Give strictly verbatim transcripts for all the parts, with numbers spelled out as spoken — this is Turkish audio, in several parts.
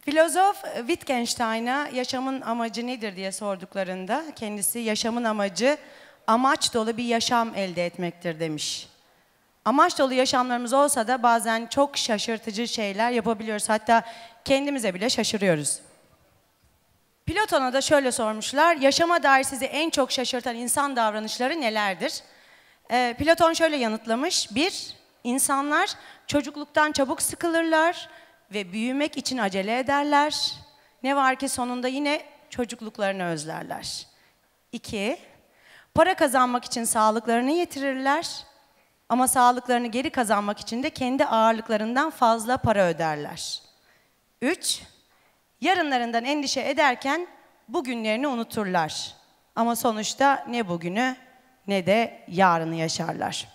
Filozof Wittgenstein'a yaşamın amacı nedir diye sorduklarında kendisi yaşamın amacı amaç dolu bir yaşam elde etmektir demiş. Amaç dolu yaşamlarımız olsa da bazen çok şaşırtıcı şeyler yapabiliyoruz. Hatta kendimize bile şaşırıyoruz. Platon'a da şöyle sormuşlar, yaşama dair sizi en çok şaşırtan insan davranışları nelerdir? Ee, Platon şöyle yanıtlamış, bir, insanlar çocukluktan çabuk sıkılırlar ve büyümek için acele ederler. Ne var ki sonunda yine çocukluklarını özlerler. İki, para kazanmak için sağlıklarını yitirirler ama sağlıklarını geri kazanmak için de kendi ağırlıklarından fazla para öderler. Üç, yarınlarından endişe ederken bugünlerini unuturlar. Ama sonuçta ne bugünü ne de yarını yaşarlar.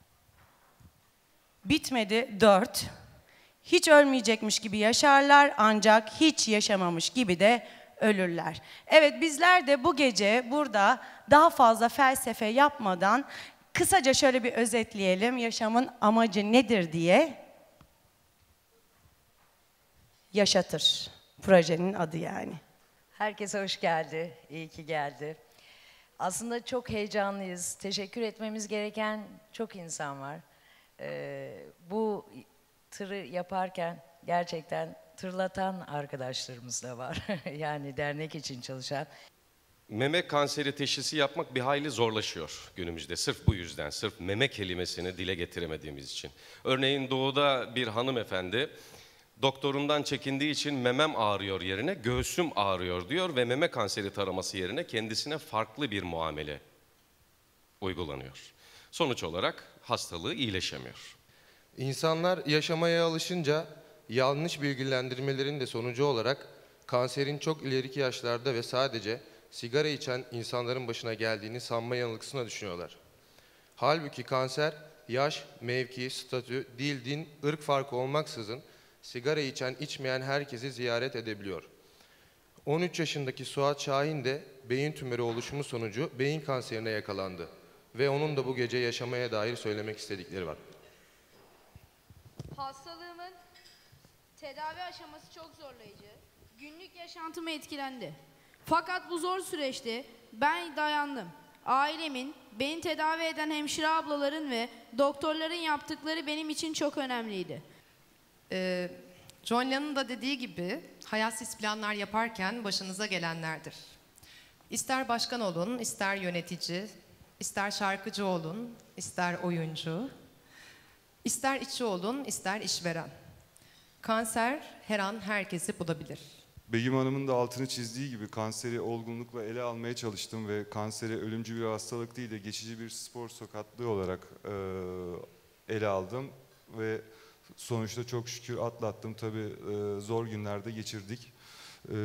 Bitmedi dört. Hiç ölmeyecekmiş gibi yaşarlar ancak hiç yaşamamış gibi de ölürler. Evet, bizler de bu gece burada daha fazla felsefe yapmadan kısaca şöyle bir özetleyelim. Yaşamın amacı nedir diye. Yaşatır. Projenin adı yani. Herkese hoş geldi. İyi ki geldi. Aslında çok heyecanlıyız. Teşekkür etmemiz gereken çok insan var. Ee, bu tırı yaparken gerçekten tırlatan arkadaşlarımız da var. Yani dernek için çalışan. Meme kanseri teşhisi yapmak bir hayli zorlaşıyor günümüzde. Sırf bu yüzden, sırf meme kelimesini dile getiremediğimiz için. Örneğin doğuda bir hanımefendi doktorundan çekindiği için memem ağrıyor yerine göğsüm ağrıyor diyor ve meme kanseri taraması yerine kendisine farklı bir muamele uygulanıyor. Sonuç olarak hastalığı iyileşemiyor. İnsanlar yaşamaya alışınca yanlış bilgilendirmelerin de sonucu olarak kanserin çok ileriki yaşlarda ve sadece sigara içen insanların başına geldiğini sanma yanılgısına düşünüyorlar. Halbuki kanser yaş, mevki, statü, dil, din, ırk farkı olmaksızın sigara içen, içmeyen herkesi ziyaret edebiliyor. on üç yaşındaki Suat Şahin de beyin tümörü oluşumu sonucu beyin kanserine yakalandı. Ve onun da bu gece yaşamaya dair söylemek istedikleri var. Hastalığımın tedavi aşaması çok zorlayıcı. Günlük yaşantımı etkilendi. Fakat bu zor süreçte ben dayandım. Ailemin, beni tedavi eden hemşire ablaların ve doktorların yaptıkları benim için çok önemliydi. Ee, John Lennon'un da dediği gibi hayatsiz planlar yaparken başınıza gelenlerdir. İster başkan olun, ister yönetici, ister şarkıcı olun, ister oyuncu, ister işçi olun, ister işveren. Kanser her an herkesi bulabilir. Begüm Hanım'ın da altını çizdiği gibi kanseri olgunlukla ele almaya çalıştım ve kanseri ölümcül bir hastalık değil de geçici bir spor sakatlığı olarak e, ele aldım ve sonuçta çok şükür atlattım. Tabii e, zor günlerde geçirdik. E,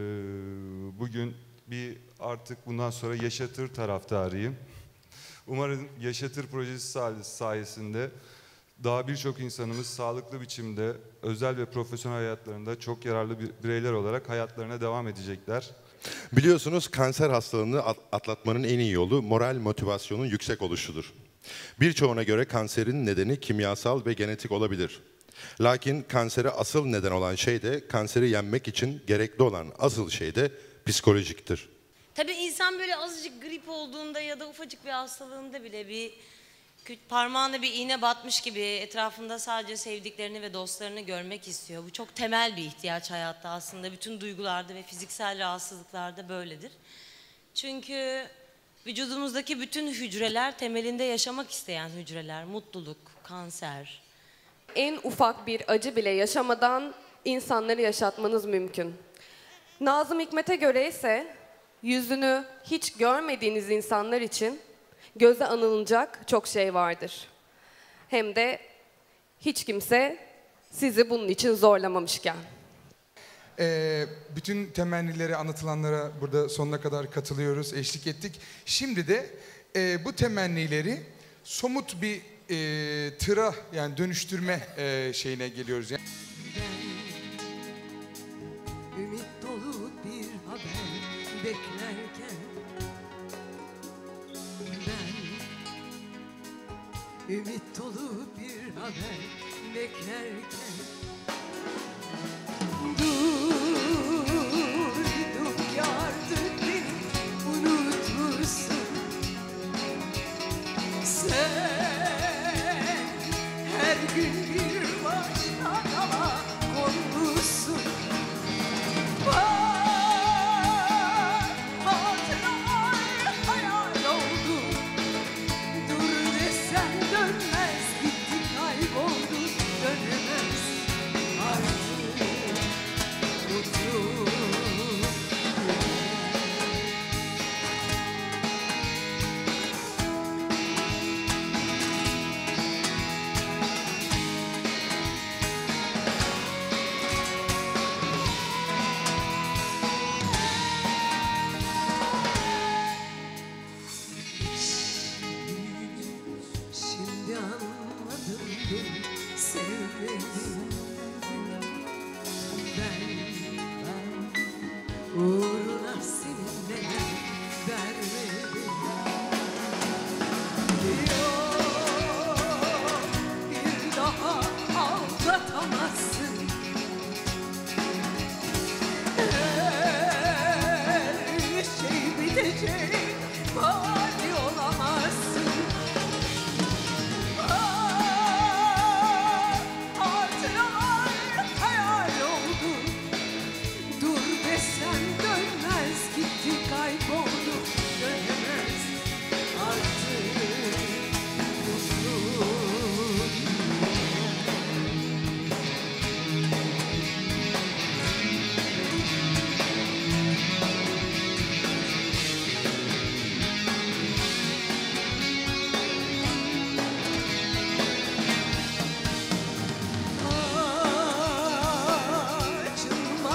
bugün bir artık bundan sonra yaşatır taraftarıyım. Umarım yaşatır projesi sayesinde daha birçok insanımız sağlıklı biçimde özel ve profesyonel hayatlarında çok yararlı bireyler olarak hayatlarına devam edecekler. Biliyorsunuz kanser hastalığını atlatmanın en iyi yolu moral motivasyonun yüksek oluşudur. Birçoğuna göre kanserin nedeni kimyasal ve genetik olabilir. Lakin kansere asıl neden olan şey de kanseri yenmek için gerekli olan asıl şey de psikolojiktir. Tabii insan böyle azıcık grip olduğunda ya da ufacık bir hastalığında bile bir parmağına bir iğne batmış gibi etrafında sadece sevdiklerini ve dostlarını görmek istiyor. Bu çok temel bir ihtiyaç hayatta aslında. Bütün duygularda ve fiziksel rahatsızlıklarda böyledir. Çünkü vücudumuzdaki bütün hücreler temelinde yaşamak isteyen hücreler. Mutluluk, kanser. En ufak bir acı bile yaşamadan insanları yaşatmanız mümkün. Nazım Hikmet'e göre ise yüzünü hiç görmediğiniz insanlar için göze anılacak çok şey vardır. Hem de hiç kimse sizi bunun için zorlamamışken. Ee, bütün temennileri anlatılanlara burada sonuna kadar katılıyoruz, eşlik ettik. Şimdi de e, bu temennileri somut bir e, tıra yani dönüştürme e, şeyine geliyoruz. Yani. Ben ümit dolu bir haber beklerken Ümit dolu bir haber beklerken dur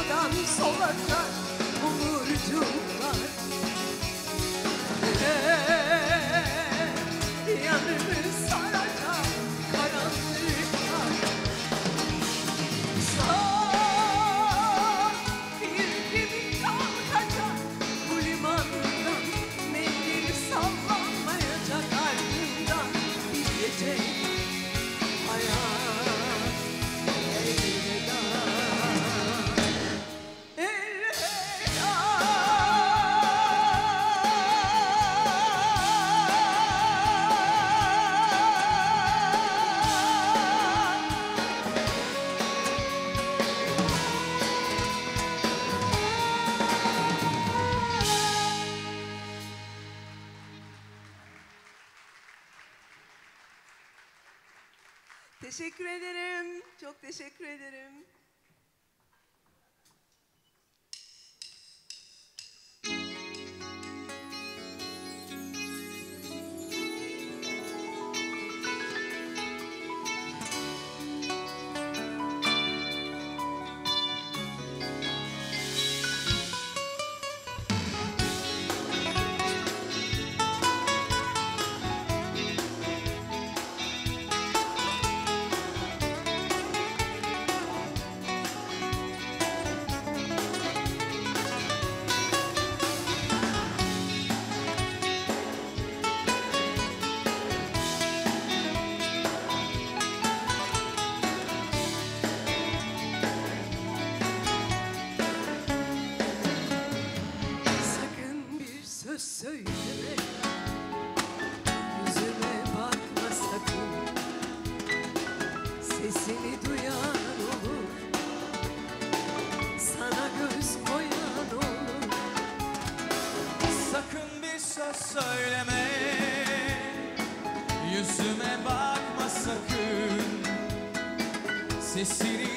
sağdan solacak umurcuklar. Hey, yanımı saracak karanlıklar. Sağ bir gemi kalkacak bu limandan, mendil sallanmayacak ardından bitecek hayat. Elveda, elveda. Teşekkür ederim. Çok teşekkür ederim. Sakın bir söz söyleme, yüzüme bakma sakın. Sesini duyan olur, sana göz koyan olur. Sakın bir söz söyleme, yüzüme bakma sakın. Sesini